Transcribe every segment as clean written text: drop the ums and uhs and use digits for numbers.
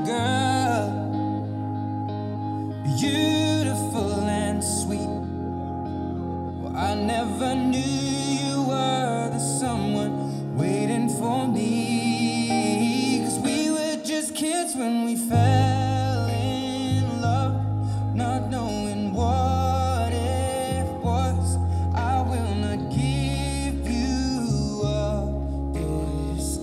girl, beautiful and sweet. Well, I never knew you were the someone waiting for me. 'Cause we were just kids when we fell in love, not knowing what it was. I will not give you up this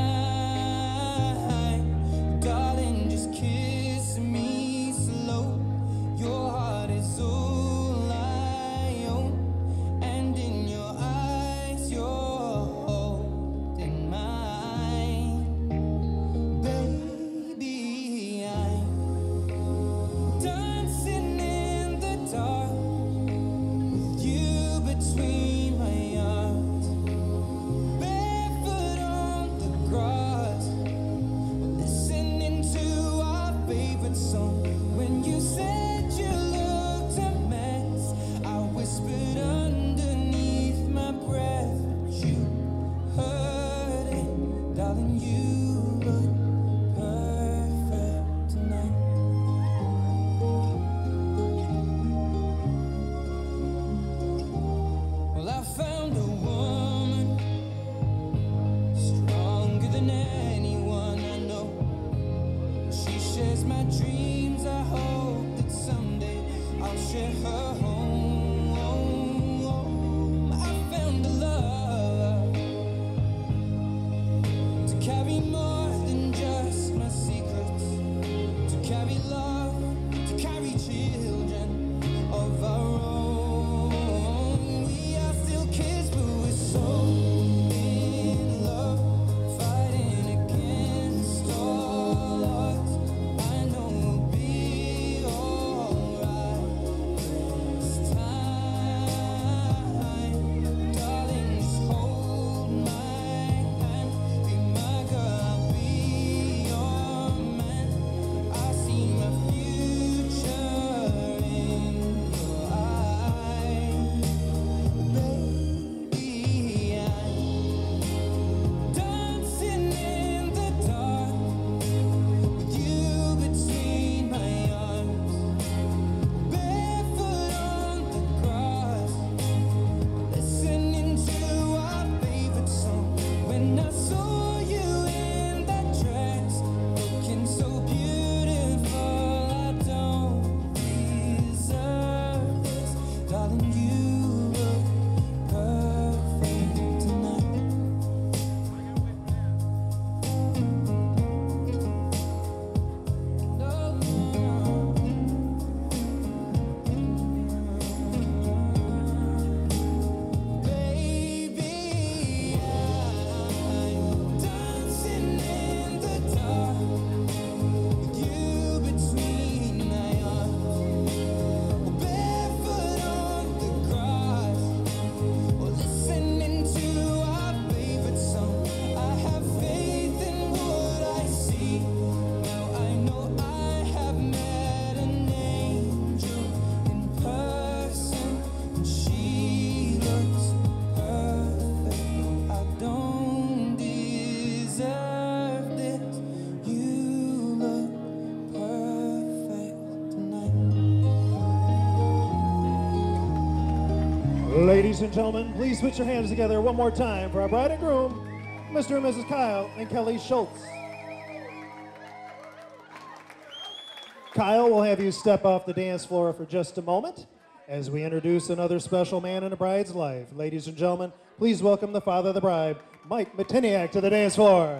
time, darling, just kiss me slow. Your heart is all I own, and in your eyes you're holding mine. Baby, I'm dancing in the dark with you between my arms, barefoot on the grass, listening to our favorite song. When you said you looked a mess, I whispered underneath my breath, but you heard it, darling. You look perfect tonight. Well, I found a woman stronger than anyone I know. She shares my dreams. I hope that someday I'll share her home. I found a love to carry more than just my secrets, to carry love, to carry children of our own. We are still kids, but we're so in love, fighting against all odds. I know we'll be alright this time, darling. Just hold my hand, be my girl, I'll be your man. I see my future in your eyes. Baby, I'm dancing in the dark with you between my arms, barefoot on the grass, listening to our favorite song. When I saw you in that dress, looking so beautiful, I don't deserve this, darling. You look perfect tonight. Baby, I'm dancing in the dark with you between my arms, barefoot on the grass, listening to our favorite song. I have faith in what I see. Now I know I have met an angel in person, and she looks perfect. I don't deserve this. You look perfect tonight. Ladies and gentlemen, please put your hands together one more time for our bride and groom, Mr. and Mrs. Kyle and Kelly Schultz. Kyle will have you step off the dance floor for just a moment as we introduce another special man in a bride's life. Ladies and gentlemen, please welcome the father of the bride, Mike Matiniak, to the dance floor.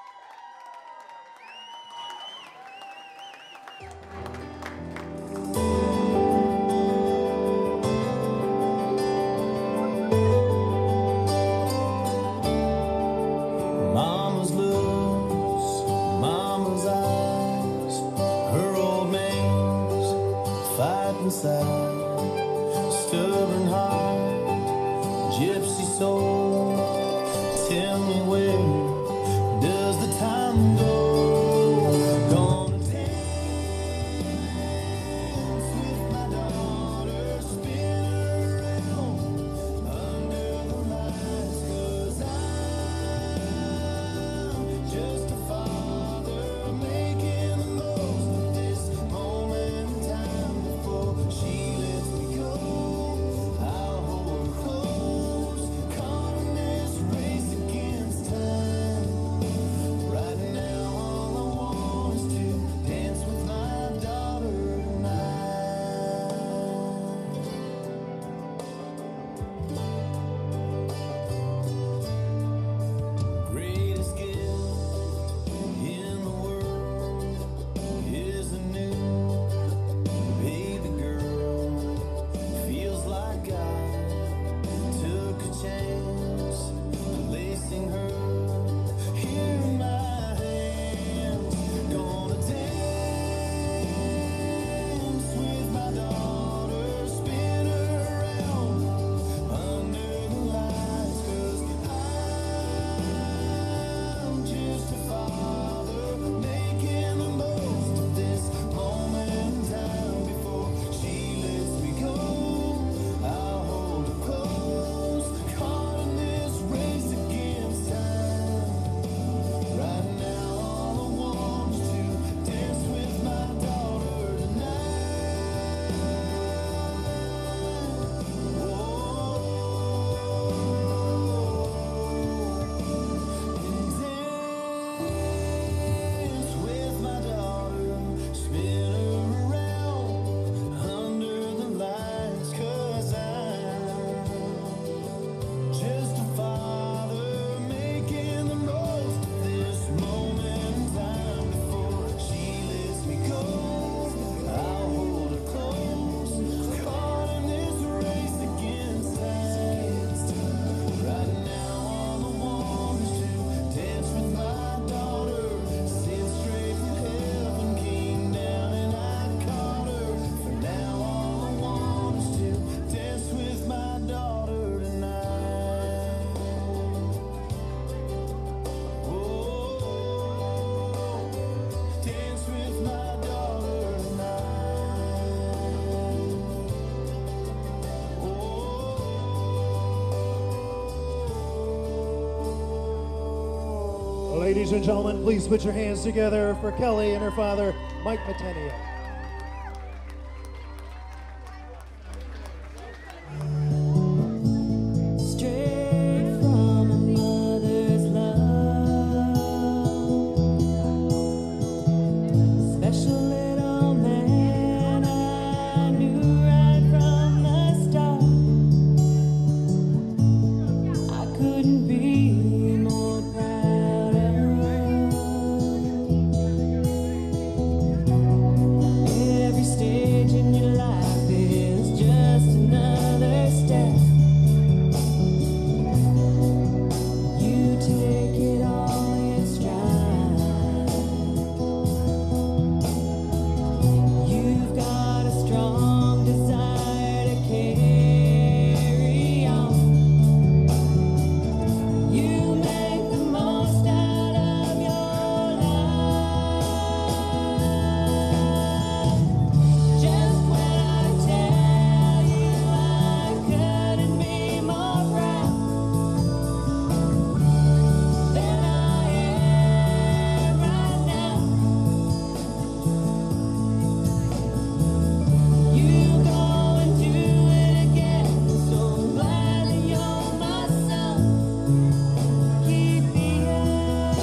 Mama's looks, mama's eyes, her old man's fighting side, stubborn heart, gypsy soul. Tell me, where Ladies and gentlemen, please put your hands together for Kelly and her father, Mike Meteniak. Straight from a mother's love, special little man I knew right from the start. I couldn't be more proud of. Every stage in your life is just another step. You take it all in stride. You've got a strong desire to carry on. You make the most out of your life. Just when I tell you I couldn't be more proud than I am right now. You go and do it again. So glad that you're my son. Keep being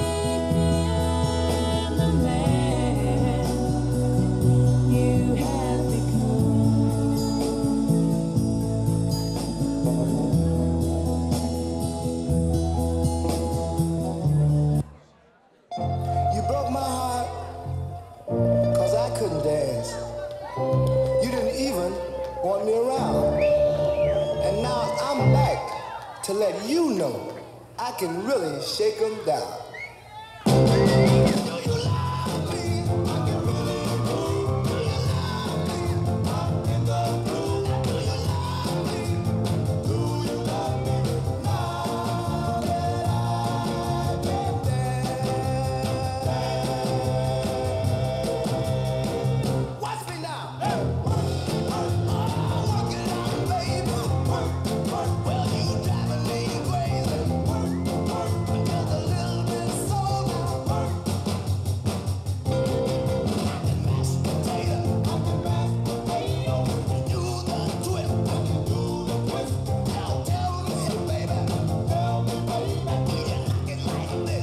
the man you have become. You broke my heart because I couldn't dance. You didn't even want me around. And now I'm back to let you know I can really shake 'em down. Watch me now. Work it out, baby. Well, you driving me crazy. Just a little bit soul now. And mashed potato. Do the twist. Now tell me, baby. Do you like it like this?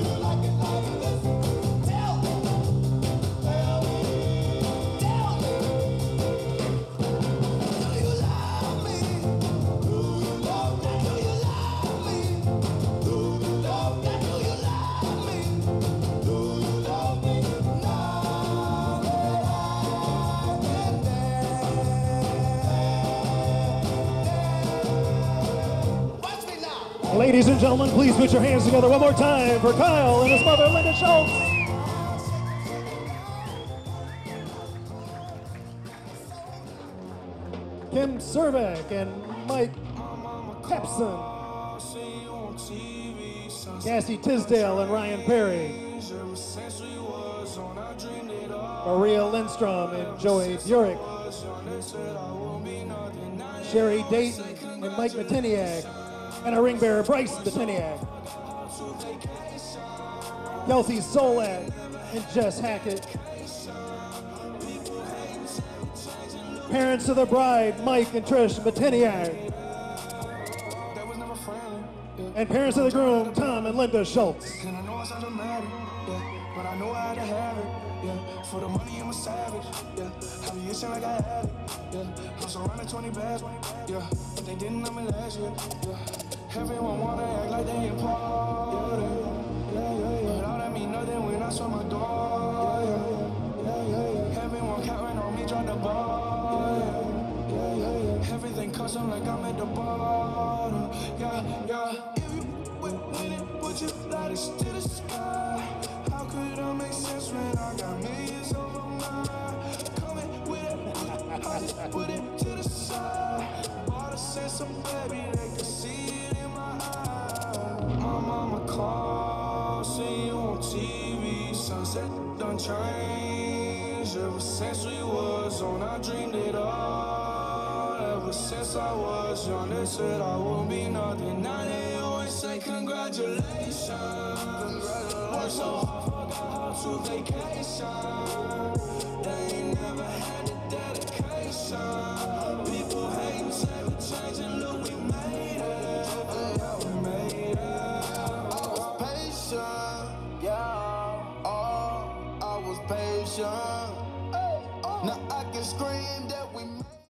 Tell me. Tell me. Do you love me? Do you love me? Do you love me? Do you love me? Do you love me? Do you love me? Now that I can dance. Watch me now. Ladies and gentlemen, please put your hands together one more time for Kyle and his mother, Linda Schultz. Kim Cervek and Mike Pepson. Cassie Tisdale and Ryan Perry. Maria Lindstrom and Joey Burek. Sherry Dayton and Mike Meteniak. And our ring bearer, Bryce Meteniak. Kelsey Solak and Jess Hackett. Parents of the bride, Mike and Trish Meteniak. And parents of the groom, Tom and Linda Schultz. And I know it's not dramatic, yeah, but I know how to have it, yeah. For the money, I'm a savage, yeah. I be itching like I had it, yeah. I'm surrounded 20 bags, yeah. But they didn't know me last year, yeah. Everyone wanna act like they important, yeah. But all that mean nothing when I saw my door, yeah. Everyone counting on me, drop the ball, yeah. Everything custom like I'm at the bottom, yeah. If you with it, would you fly this to the sky? How could I make sense when I got millions on my mind? Coming with it, I just put it to the side. Bought a sense of baby, they could see it in my eyes. My mama called, see you on TV. Sunset done changed. Ever since we was on, I dreamed it all. Ever since I was young, they said I won't be nothing. Now they always say congratulations. Congratulations. Worked so hard, forgot how to vacation. They ain't never had the dedication. People hating, say we changing, look, we made it. Yeah, we made it. I was patient, yeah. Oh, I was patient. Now I can scream that we